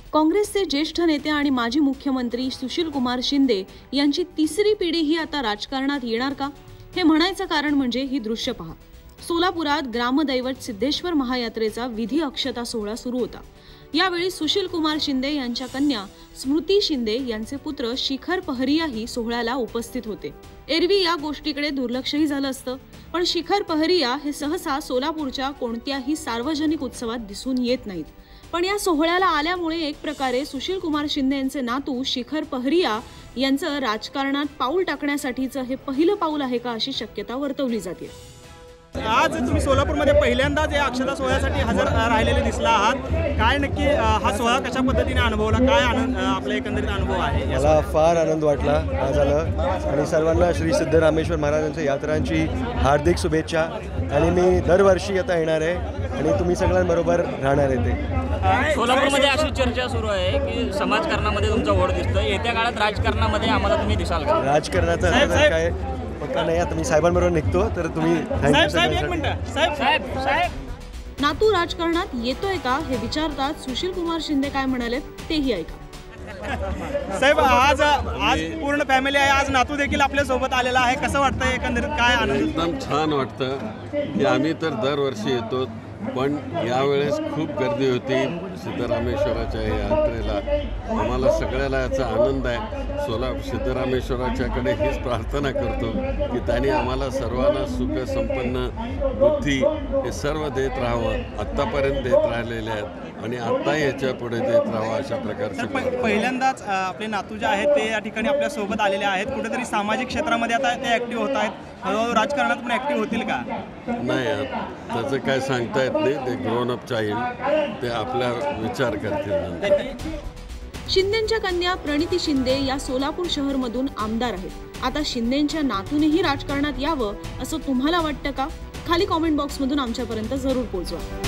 काँग्रेसचे ज्येष्ठ नेते आणि माजी मुख्यमंत्री सुशीलकुमार शिंदे यांची तिसरी पिढी ही आता राजकारणात येणार का? हे म्हणायचं कारण म्हणजे ही दृश्य पहा। सोलापुरात ग्रामदैवत सिद्धेश्वर महायात्रेचा विधी अक्षता सोहळा सुरू होता। यावेळी सुशीलकुमार शिंदे यांच्या कन्या स्मृती शिंदे यांचे पुत्र शिखर पहरियाही सोहळ्याला उपस्थित होते। एरवी या गोष्टीकडे दुर्लक्षही झालं असतं, पण शिखर पहरिया हे सहसा सोलापूरच्या कोणत्याही सार्वजनिक उत्सवात दिसून येत नाहीत। पण या सोहळ्याला आल्यामुळे एक प्रकारे सुशीलकुमार शिंदे यांचे नातू शिखर पहरिया यांचं राजकारणात पाऊल टाकण्यासाठीचं हे पहिलं पाऊल आहे का, अशी शक्यता वर्तवली जाते। आज तुम्ही सोलापूरमध्ये पहिल्यांदाच या अक्षता सोहळ्यासाठी हजर राहिलेले दिसला आहात। काय नक्की हा सोहळा कशा पद्धतीने अनुभवला, काय आनंद आपला एकंदरीत अनुभव आहे? मला फार आनंद वाटला आज आलं आणि सर्वांना श्री सिद्धरामेश्वर महाराजांच्या यात्रांची हार्दिक शुभेच्छा। आणि मी दरवर्षी आता येणार आहे आणि तुम्ही सगळ्यांबरोबर राहणार आहे। ते सोलापूरमध्ये अशी चर्चा सुरू आहे की समाजकारणामध्ये तुमचा ओढ दिसतोय, येत्या काळात राजकारणामध्ये आम्हाला तुम्ही दिसाल का? राजकारणाचा काय पक्का नाही, आता मी साहेबांबरोबर निघतो तर तुम्ही नातू राजकारणात येतोय का हे विचारतात सुशीलकुमार शिंदे काय म्हणाले तेही ऐका। साहेब, आज पूर्ण फॅमिली आहे, आज नातू देखील आपल्या सोबत आलेला आहे, कसं वाटतंय एकंदरीत, काय आनंद? एकदम छान वाटतं की आम्ही तर दरवर्षी येतो, पण यावेळेस खूप गर्दी होती सिद्धरामेश्वराच्या यात्रेला। आम्हाला सगळ्याला याचा आनंद आहे। सिद्धरामेश्वराच्याकडे हीच प्रार्थना करतो की त्यांनी आम्हाला सर्वांना सुख संपन्न बुद्धी हे सर्व देत राहावं। आत्तापर्यंत देत राहिलेले आहेत आणि आत्ताही याच्या पुढे देत राहावं, अशा प्रकारचे। पहिल्यांदाच आपले नातू जे आहेत ते या ठिकाणी आपल्या सोबत आलेले आहेत, कुठेतरी सामाजिक क्षेत्रामध्ये आता ते ॲक्टिव्ह होत आहेत, हळूहळू राजकारणात पण ॲक्टिव्ह होतील का? नाही, त्याचं काय सांगता येत नाही, ते ग्रोन अप चाइल्ड, ते आपला विचार करतील। शिंदेंच्या कन्या प्रणिती शिंदे या सोलापूर शहरमधून आमदार आहेत। आता शिंदेंच्या नातूनेही राजकारणात यावं असं तुम्हाला वाटतं का? खाली कॉमेंट बॉक्समधून आमच्यापर्यंत जरूर पोहोचवा।